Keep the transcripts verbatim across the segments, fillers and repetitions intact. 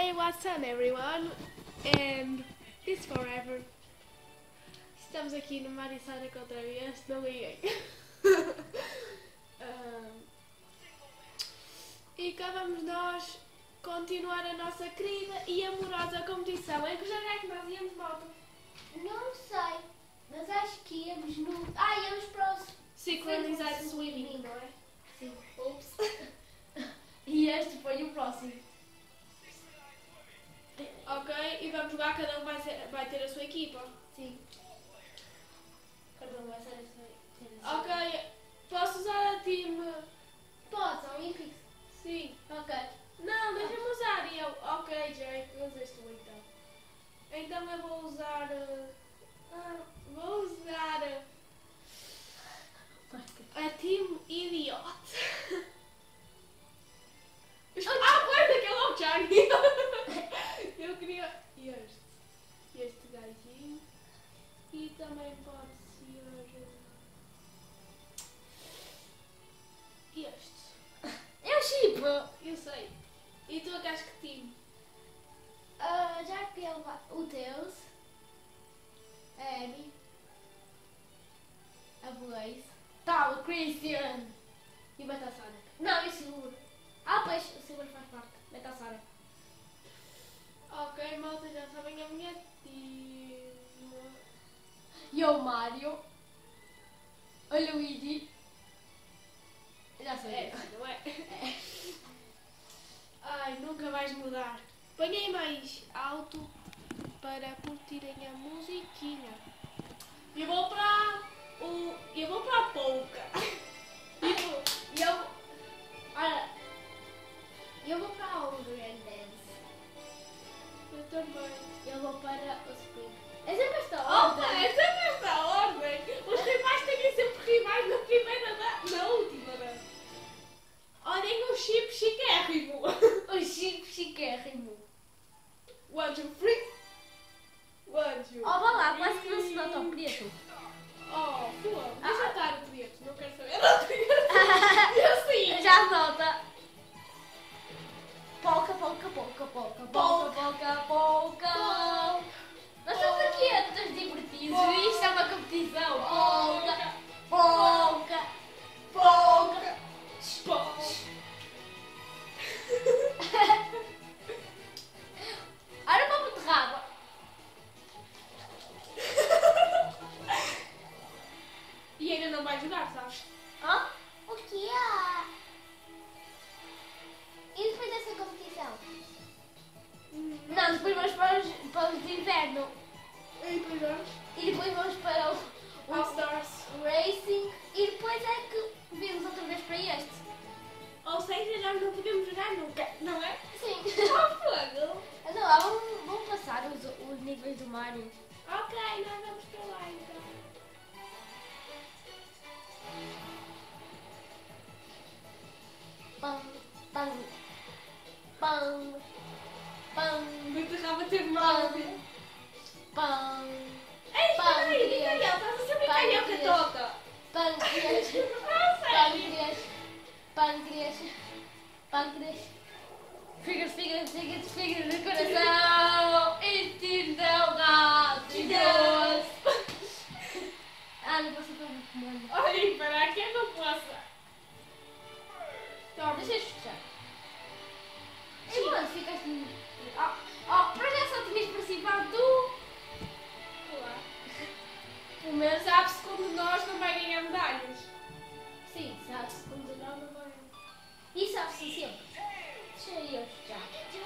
Hey, what's up everyone? And it's forever. Estamos aqui no Marisara outra vez, não liguem. um, e cá vamos nós continuar a nossa querida e amorosa competição. Em que jogo é que nós íamos, malta? Não sei, mas acho que íamos no... Ah, íamos para o... Synchronized Swimming, não é? Sim. Ups. E este foi o próximo. Ok, e vamos jogar, cada um vai, ser, vai ter a sua equipa. Sim. Cada um vai ser a sua... Ok, posso usar a time... Pode, são Olímpicos. Sim. Ok. Não, deixa-me usar. E eu, ok, Jake, usas tu então. Então eu vou usar... Uh, ah, vou usar... Uh, a Team Idiot. Ah, guarda que é o Johnny. Eu queria este. Este gajinho. E também pode ser... Este. Eu chipo. Eu sei. E tu achas que time? Uh, já que ele vai... O Deus. A Abby. A Blaze. Tá, o Christian. E o Metasonic. Não, e o Silver. Ah, pois, o Silver faz parte. Metasonic. Ok, malta, já sabem a minha time. E o Mario. O Luigi. Já sei. É, não é? Ai, nunca vais mudar. Ponhei mais alto para curtirem a musiquinha. Eu vou para o... Eu vou para a polca. E eu... Olha... Eu vou para o Grand Dance. Eu também. Eu vou para o Spring. É sempre esta Opa, ordem. é sempre esta ordem. Os rivais têm sempre rivais na primeira da... Na última, né? Olhem o chip chiquérrimo. O Chico Chiquérrimo. One, two, three. One, two, Oh, vá lá, quase que não se nota o preto. Oh, pô, deixa estar o preto. Não quero saber do preto. Eu sim. Já nota. Polca, polca, polca, polca, polca, polca, polca. Nós estamos aqui a todos divertidos. Isto é uma competição. Polca, polca, polca. Olha para a beterraba. E ainda não vai jogar, sabes? Hã? O que é? E depois dessa competição? Não, depois vamos para os, para os de inverno. E depois vamos? E depois vamos para o, All o Stars. Racing. E depois é que vimos outra vez para este. Ou seja, nós não podemos jogar nunca, não é? Sim. Oh, fogo! Então lá, vamos, vamos passar os, os níveis do Mario. Ok, nós vamos para lá então. Pam, pam, pam, pam, Beterraba teve mal. pam, pam, Ei, espera aí, Pâncreas. Miguel, estás a saber carioca Pâncreas. toca? pâncreas, Ah, sério? pâncreas, pâncreas, pâncreas. Figuras, figuras, figuras, figuras no coração. Instinto Que doce. Ah, não posso fazer o comando. Olha, espera aqui, eu não posso. Toma. Deixa eu fechar. E quando ficaste... Oh, oh, para já só tinhas participado tu. Olá. O meu sabe-se como nós não vai ganhar medalhas. Sim, sabe-se como não, não vai. E sabe-se sempre. Deixa eu fechar.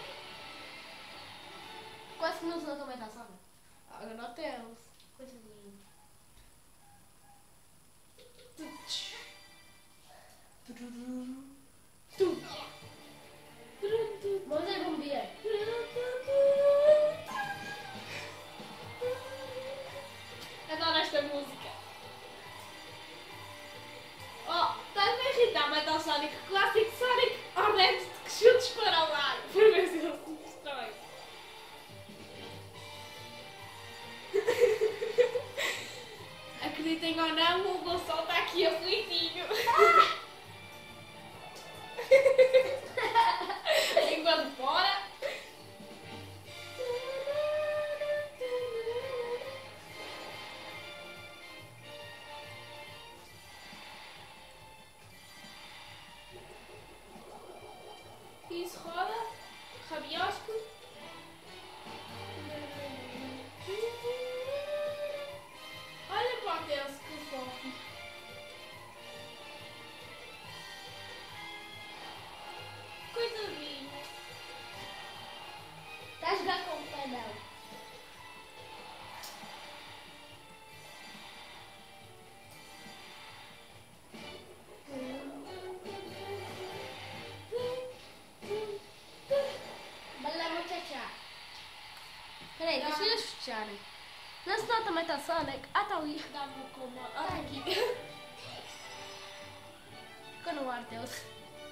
Quase que não se nota mais a sabe? Agora não temos. Coisa linda. Tu. Vamos a bombear. Adoro esta música. Oh, estás-me a irritar, Metal Sonic. Clássico Sonic ordene que chutes para o ar. Para ver se ele se destrói. isso roda. Rabiosco. Olha para o Tenso, que fofo. Coitadinho. Está a jogar com o panão. Bala muchacha. Peraí, deixa eles fecharem. Não, senão também está Sonic. Ah, está ali. Dá-me o comando. Está Olha aqui. aqui. Ficou no ar, Deus.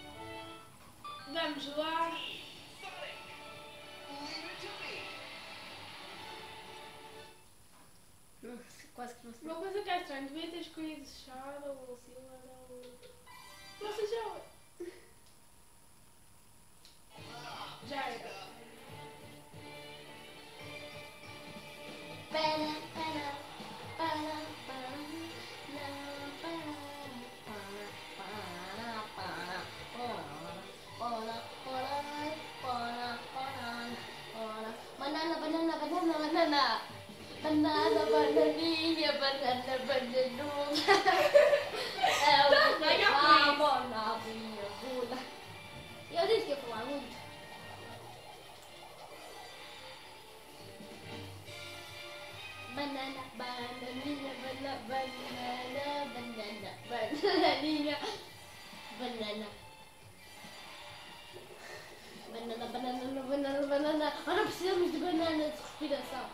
Vamos lá. Quase que não sei. Uma coisa que é estranha, devia ter escolhido Shadow ou Silver ou... Você já... Já era. Para, para, para, para, não, para, para, para, para, para, para, para, banana, banana, banana, banana, banana, bananinha, banana, bananuda, é o Vai, que Gabriel. fala na minha bunda. Eu disse que ia falar muito. Banana, bananinha, banana, banana, banana, bananinha, banana. Banana, banana, banana, banana. Agora precisamos de banana de respiração.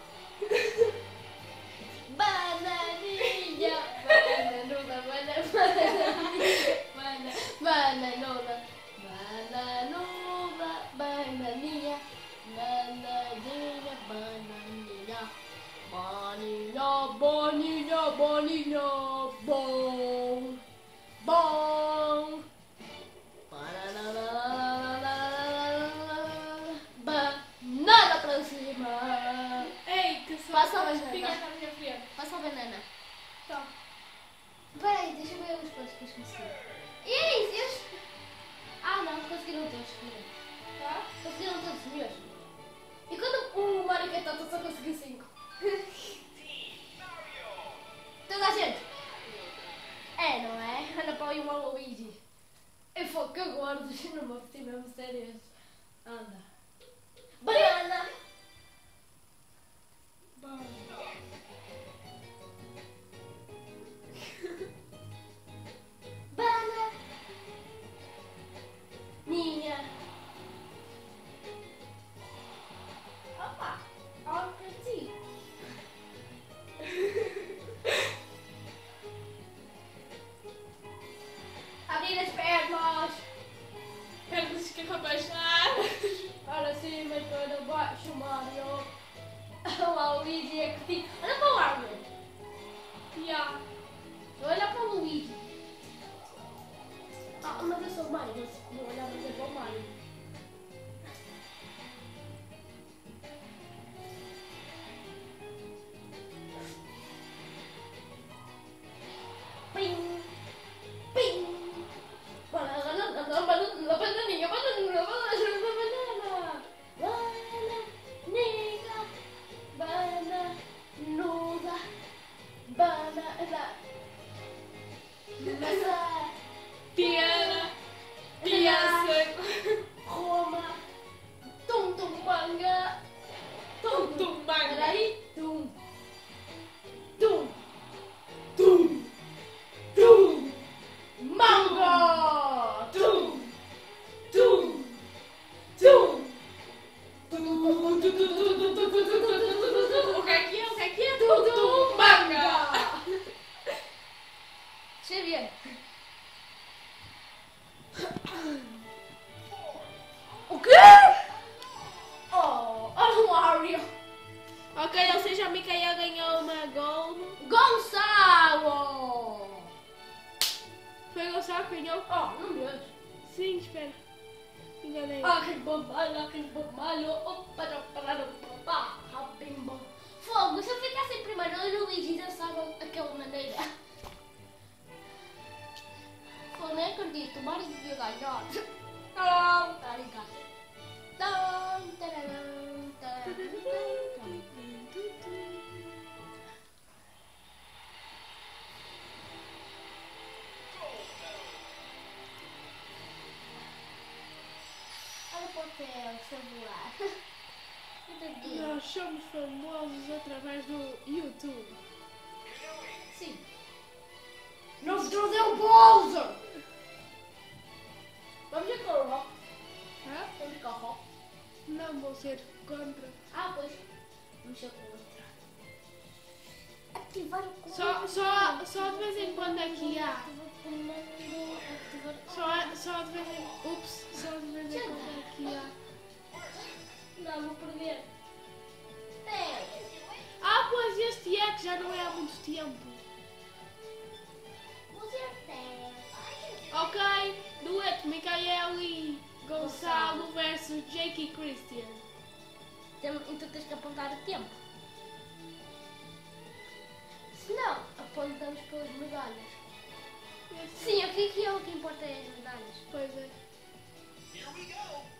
Bananinha, bananuda, banana, bananinha, bana, bananuda, bananuda, bananinha, bananinha, bananinha. Boninha, boninha, boninha, bom, bom. Banana pra cima. Ei, que só Passa a as banana. pingas na minha frente. Passa a banana. Tá. Peraí, deixa eu ver os pontos que eles conseguiram. E é isso, eles... Ah não, conseguiram todos, conseguiram. Tá? Conseguiram todos os meus. E quando o Mario Ketata só conseguiu cinco? Toda a gente. É, não é? Anda para aí o Waluigi. Eu falo que agora, deixa não me apetece mesmo sério. Anda. Banana. Bom. Banana. Minha. Opa. Olha para ti. Abrir as pernas. Pernas que apaixonadas. Para cima e para baixo, Mario. O Luigi é que tem... Olha para o Mario. Ya. Olha para o Luigi. Ah, mas eu sou o Mario. Mas não olhava sempre para o Mario. Pim. Pim. Banana, banana, banana, bananinha, banana, banana, banana. Bananinha, bananuda, banana. Maçã. Piana. Piança. Roma. Tum, tum, manga. Tum, Tum, manga. Peraí. Tum. Tum. Tum. Tum. Manga. Tum. Tum. Tum. O que é que é? O que é que é? Tum, Tum, tum, manga. Deixa eu ver. O quê? Oh, olha o Mario. Ok, ou seja, a Micaela ganhou uma gold. Gonçalo. Foi o Gonçalo que ganhou? Oh, não vejo. Sim, espera. Enganei. Aquele bobalho, aquele bobalho. Opa, opa, opa, rapimbo. Fogo, se eu ficasse em primeiro, eu e o Luigi dançavam daquela maneira. Fogo, nem acredito, o Mario devia ganhar. Não, tá ligado. papel celular. Nós somos famosos através do YouTube. Sim. Não se trouxe o Bowser! Vamos ver com o Rock. Hã? Vamos com o Rock. Não vou ser contra. Ah, pois. Vamos ser contra. Ativar o comando. Só, só, só de vez em quando aqui há. Ativar o comando. Ativar o Só, só de vez em Ups, só de vez em quando aqui há. Não, vou perder. dez. Ah, pois este é que já não é há muito tempo. Vou ser dez. Ok, dueto Micael e Gonçalo versus Jake e Christian. Tem- Então tens que apontar o tempo. Se não, apontamos pelas medalhas. Sim, o que é que é o que importa é as medalhas. Pois é. Here we go.